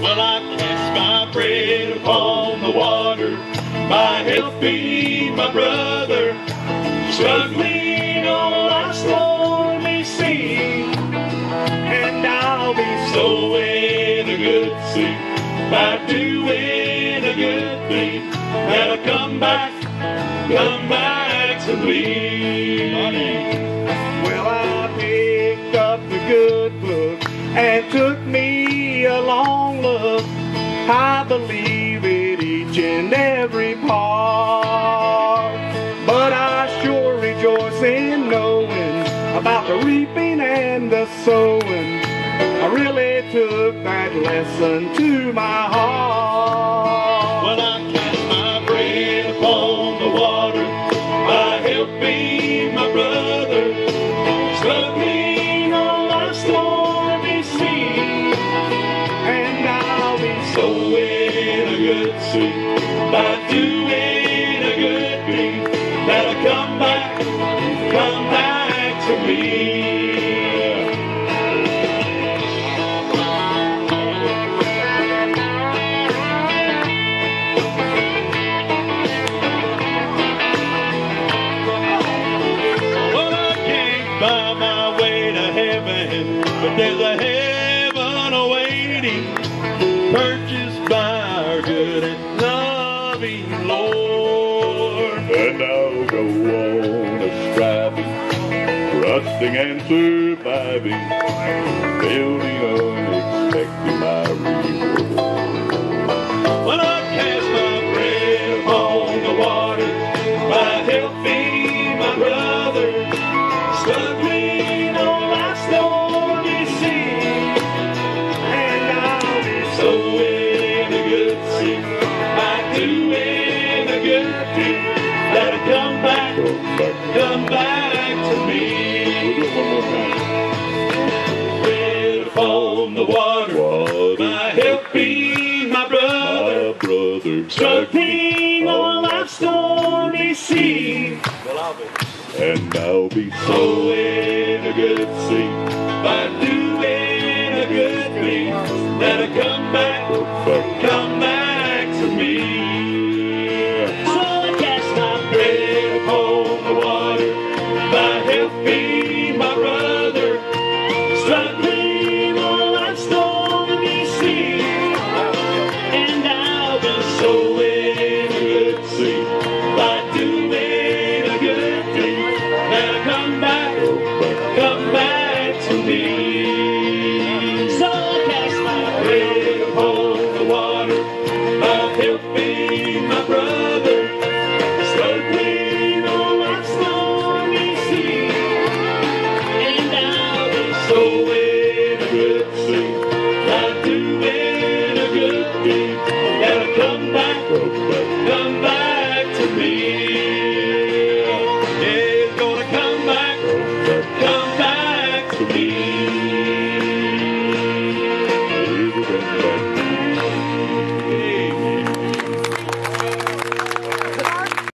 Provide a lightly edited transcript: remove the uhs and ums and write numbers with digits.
Well, I cast my bread upon the water, my healthy, my brother, struggling on life's stormy sea. And I'll be sowing a good seed by doing a good thing that'll come back to me. Well, I picked up the good book and took me a long look. I believe it each and every part, but I sure rejoice in knowing about the reaping and the sowing. I really took that lesson to my heart. Well, I cast my bread upon the water, my helping, my brother, struggling on life's stormy sea. And I'll be sowing a good seed by doing a good thing that'll come back to me. By my way to heaven, but there's a heaven awaiting, purchased by our good and loving Lord. And I'll go on a striving, trusting and surviving, building on, expecting my reward. When I cast my bread upon the water, my helping, my brother, struggling on life's stormy sea. And I'll be sowing a good seed by doing a good thing that'll come back to me. We'll do it one more time. Bread upon the water, my helping, my brother, struggling on life's stormy sea. And I'll be sowing a good seed by doing a good thing that'll come back